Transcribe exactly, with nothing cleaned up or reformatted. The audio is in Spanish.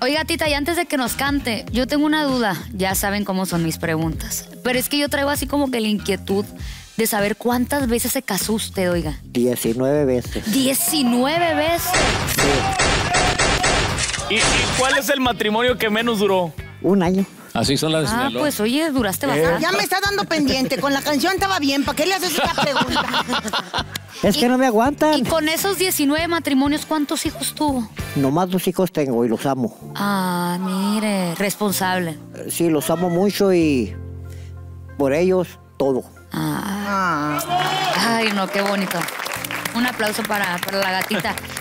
Oiga, tita, y antes de que nos cante, yo tengo una duda. Ya saben cómo son mis preguntas. Pero es que yo traigo así como que la inquietud de saber cuántas veces se casó usted, oiga. Diecinueve veces. ¿Diecinueve veces? ¿Y, ¿Y cuál es el matrimonio que menos duró? Un año. Así son las de Ah, Sinaloa. pues oye, duraste bastante. Ya me está dando pendiente. Con la canción estaba bien. ¿Para qué le haces esta pregunta? Es que no me aguantan. Y con esos diecinueve matrimonios, ¿cuántos hijos tuvo? Nomás dos hijos tengo y los amo. Ah, mire, responsable. Eh, Sí, los amo mucho y por ellos todo. Ah. Ay, no, qué bonito. Un aplauso para, para la gatita.